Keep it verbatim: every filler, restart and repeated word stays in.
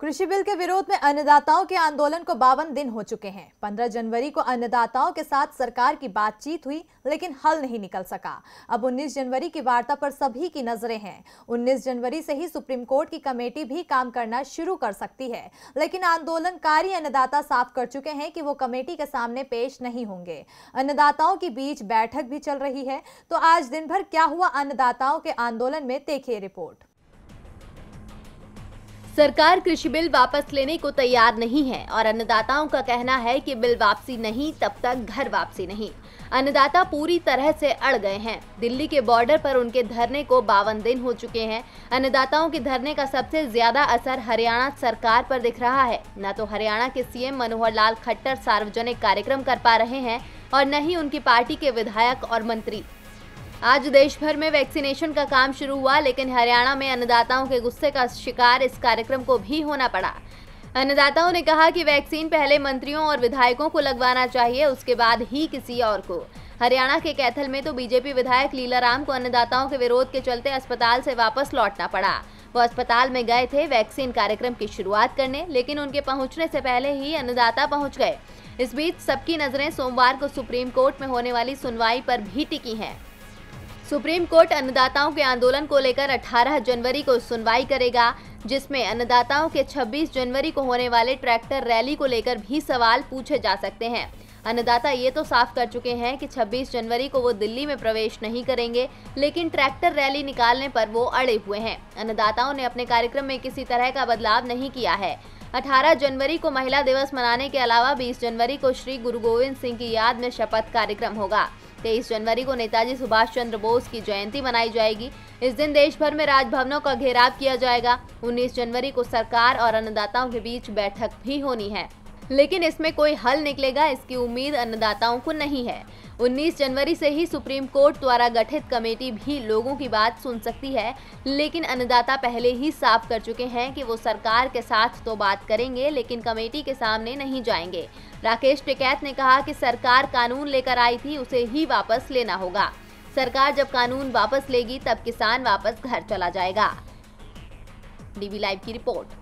कृषि बिल के विरोध में अन्नदाताओं के आंदोलन को बावन दिन हो चुके हैं। पंद्रह जनवरी को अन्नदाताओं के साथ सरकार की बातचीत हुई, लेकिन हल नहीं निकल सका। अब उन्नीस जनवरी की वार्ता पर सभी की नजरें हैं। उन्नीस जनवरी से ही सुप्रीम कोर्ट की कमेटी भी काम करना शुरू कर सकती है, लेकिन आंदोलनकारी अन्नदाता साफ कर चुके हैं कि वो कमेटी के सामने पेश नहीं होंगे। अन्नदाताओं के बीच बैठक भी चल रही है। तो आज दिन भर क्या हुआ अन्नदाताओं के आंदोलन में, देखिए रिपोर्ट। सरकार कृषि बिल वापस लेने को तैयार नहीं है और अन्नदाताओं का कहना है कि बिल वापसी नहीं तब तक घर वापसी नहीं। अन्नदाता पूरी तरह से अड़ गए हैं। दिल्ली के बॉर्डर पर उनके धरने को बावन दिन हो चुके हैं। अन्नदाताओं के धरने का सबसे ज्यादा असर हरियाणा सरकार पर दिख रहा है। न तो हरियाणा के सीएम मनोहर लाल खट्टर सार्वजनिक कार्यक्रम कर पा रहे हैं और न ही उनकी पार्टी के विधायक और मंत्री। आज देश भर में वैक्सीनेशन का काम शुरू हुआ, लेकिन हरियाणा में अन्नदाताओं के गुस्से का शिकार इस कार्यक्रम को भी होना पड़ा। अन्नदाताओं ने कहा कि वैक्सीन पहले मंत्रियों और विधायकों को लगवाना चाहिए, उसके बाद ही किसी और को। हरियाणा के कैथल में तो बीजेपी विधायक लीलाराम को अन्नदाताओं के विरोध के चलते अस्पताल से वापस लौटना पड़ा। वो अस्पताल में गए थे वैक्सीन कार्यक्रम की शुरुआत करने, लेकिन उनके पहुंचने से पहले ही अन्नदाता पहुंच गए। इस बीच सबकी नजरें सोमवार को सुप्रीम कोर्ट में होने वाली सुनवाई पर भी टिकी हैं। सुप्रीम कोर्ट अन्नदाताओं के आंदोलन को लेकर अठारह जनवरी को सुनवाई करेगा, जिसमें अन्नदाताओं के छब्बीस जनवरी को होने वाले ट्रैक्टर रैली को लेकर भी सवाल पूछे जा सकते हैं। अन्नदाता ये तो साफ कर चुके हैं कि छब्बीस जनवरी को वो दिल्ली में प्रवेश नहीं करेंगे, लेकिन ट्रैक्टर रैली निकालने पर वो अड़े हुए हैं। अन्नदाताओं ने अपने कार्यक्रम में किसी तरह का बदलाव नहीं किया है। अठारह जनवरी को महिला दिवस मनाने के अलावा बीस जनवरी को श्री गुरु गोविंद सिंह की याद में शपथ कार्यक्रम होगा। तेईस जनवरी को नेताजी सुभाष चंद्र बोस की जयंती मनाई जाएगी। इस दिन देश भर में राजभवनों का घेराव किया जाएगा। उन्नीस जनवरी को सरकार और अन्नदाताओं के बीच बैठक भी होनी है, लेकिन इसमें कोई हल निकलेगा इसकी उम्मीद अन्नदाताओं को नहीं है। उन्नीस जनवरी से ही सुप्रीम कोर्ट द्वारा गठित कमेटी भी लोगों की बात सुन सकती है, लेकिन अन्नदाता पहले ही साफ कर चुके हैं कि वो सरकार के साथ तो बात करेंगे, लेकिन कमेटी के सामने नहीं जाएंगे। राकेश टिकैत ने कहा कि सरकार कानून लेकर आई थी, उसे ही वापस लेना होगा। सरकार जब कानून वापस लेगी तब किसान वापस घर चला जाएगा। डीवी लाइव की रिपोर्ट।